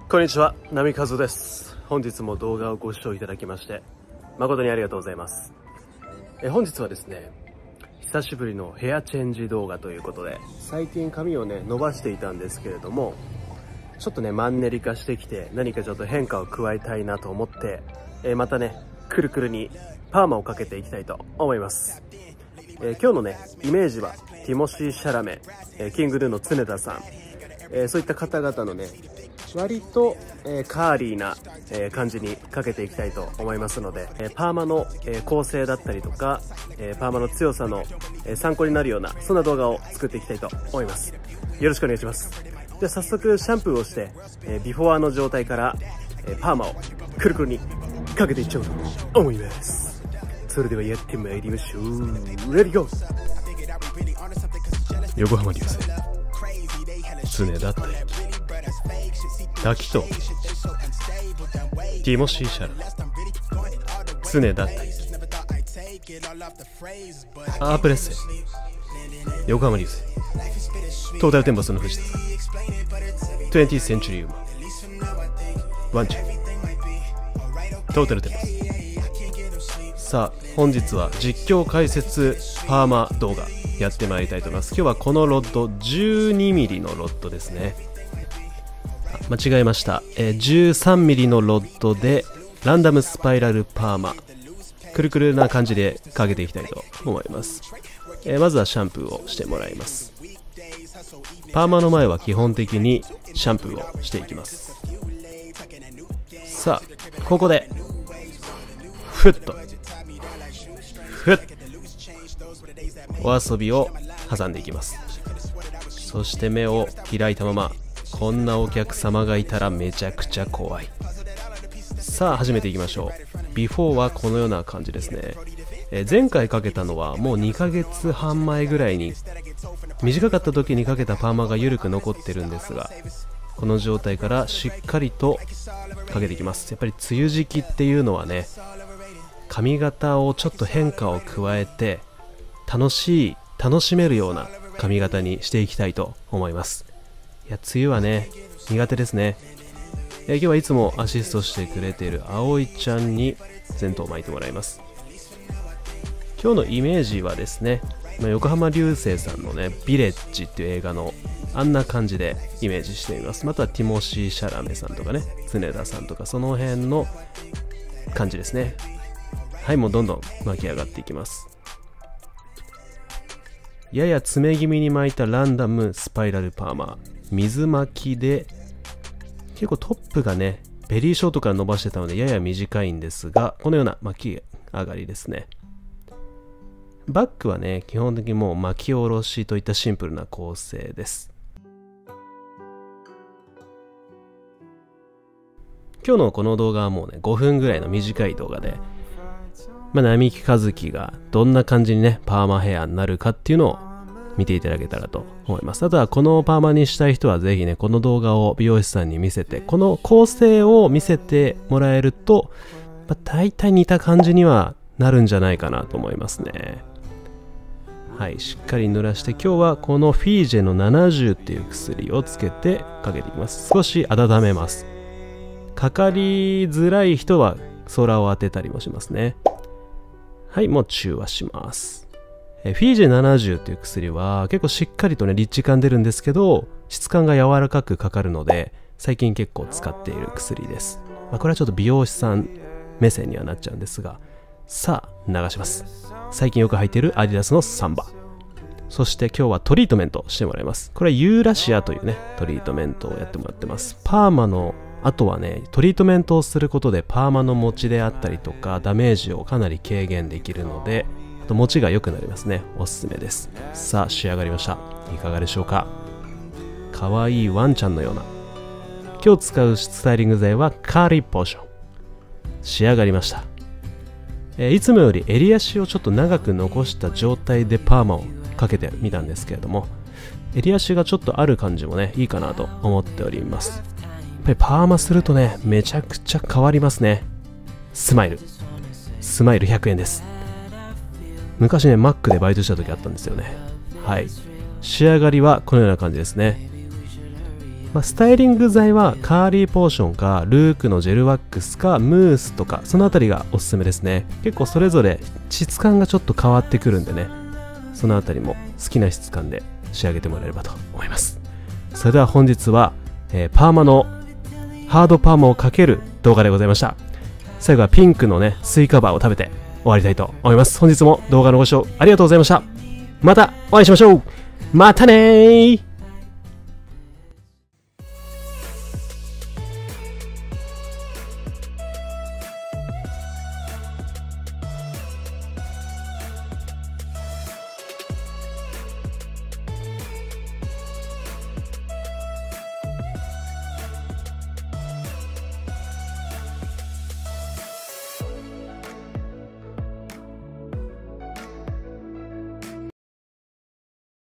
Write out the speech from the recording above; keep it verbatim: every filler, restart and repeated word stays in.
こんにちは、ナミカズです。本日も動画をご視聴いただきまして誠にありがとうございます。え本日はですね、久しぶりのヘアチェンジ動画ということで、最近髪をね伸ばしていたんですけれども、ちょっとねマンネリ化してきて、何かちょっと変化を加えたいなと思って、えまたねくるくるにパーマをかけていきたいと思います。え今日のねイメージはティモシー・シャラメ、えキングヌーの常田さん、えそういった方々のね割と、えー、カーリーな、えー、感じにかけていきたいと思いますので、えー、パーマの、えー、構成だったりとか、えー、パーマの強さの、えー、参考になるようなそんな動画を作っていきたいと思います。よろしくお願いします。では早速シャンプーをして、えー、ビフォアの状態から、えー、パーマをくるくるにかけていっちゃおうと思います。それではやってまいりましょう。レディゴー。横浜流星常田大輝滝とティモシー・シャラメ常田大輝アープレッセ横浜流星トータルテンボスの藤田さん にじゅう センチュリーウーマンワンちゃんトータルテンボス。さあ本日は実況解説パーマ動画やってまいりたいと思います。今日はこのロッド じゅうにミリ のロッドですね。間違えました、えー、じゅうさんミリ のロッドでランダムスパイラルパーマくるくるな感じでかけていきたいと思います。えー、まずはシャンプーをしてもらいます。パーマの前は基本的にシャンプーをしていきます。さあここでふっとふっお遊びを挟んでいきます。そして目を開いたまま、こんなお客様がいたらめちゃくちゃ怖い。さあ始めていきましょう。ビフォーはこのような感じですね。えー、前回かけたのはもうにかげつはん前ぐらいに、短かった時にかけたパーマが緩く残ってるんですが、この状態からしっかりとかけていきます。やっぱり梅雨時期っていうのはね、髪型をちょっと変化を加えて楽しい楽しめるような髪型にしていきたいと思います。いや梅雨はね苦手ですね。いや今日はいつもアシストしてくれている葵ちゃんに全頭巻いてもらいます。今日のイメージはですね、横浜流星さんのねビレッジっていう映画のあんな感じでイメージしてみます。またはティモシー・シャラメさんとかね常田さんとかその辺の感じですね。はい、もうどんどん巻き上がっていきます。やや詰め気味に巻いたランダムスパイラルパーマ、水巻きで結構トップがねベリーショートから伸ばしてたのでやや短いんですが、このような巻き上がりですね。バックはね基本的にもう巻き下ろしといったシンプルな構成です。今日のこの動画はもうねごふんぐらいの短い動画で、まあ、並木和樹がどんな感じにねパーマヘアになるかっていうのを見ていただけたらと思います。あとはこのパーマにしたい人はぜひねこの動画を美容師さんに見せて、この構成を見せてもらえると、まあ、大体似た感じにはなるんじゃないかなと思いますね。はい、しっかり濡らして、今日はこのフィージェのななじゅうっていう薬をつけてかけていきます。少し温めます。かかりづらい人は空を当てたりもしますね。はい、もう中和します。えフィージェななじゅうっていう薬は結構しっかりとねリッチ感出るんですけど、質感が柔らかくかかるので最近結構使っている薬です。まあ、これはちょっと美容師さん目線にはなっちゃうんですが、さあ流します。最近よく履いているアディダスのサンバ。そして今日はトリートメントしてもらいます。これはユーラシアというねトリートメントをやってもらってます。パーマのあとはねトリートメントをすることでパーマの持ちであったりとかダメージをかなり軽減できるので、あと持ちが良くなりますね。おすすめです。さあ仕上がりました。いかがでしょうか。かわいいワンちゃんのような。今日使うスタイリング剤はカーリーポーション。仕上がりました。えー、いつもより襟足をちょっと長く残した状態でパーマをかけてみたんですけれども、襟足がちょっとある感じもねいいかなと思っております。やっぱりパーマするとねめちゃくちゃ変わりますね。スマイルスマイルひゃくえんです。昔ねマックでバイトした時あったんですよね。はい、仕上がりはこのような感じですね。 まあ、スタイリング剤はカーリーポーションかルークのジェルワックスかムースとかそのあたりがおすすめですね。結構それぞれ質感がちょっと変わってくるんでね、そのあたりも好きな質感で仕上げてもらえればと思います。それでは本日は、えー、パーマのハードパーマをかける動画でございました。最後はピンクのねスイカバーを食べて終わりたいと思います。本日も動画のご視聴ありがとうございました。またお会いしましょう。またねー。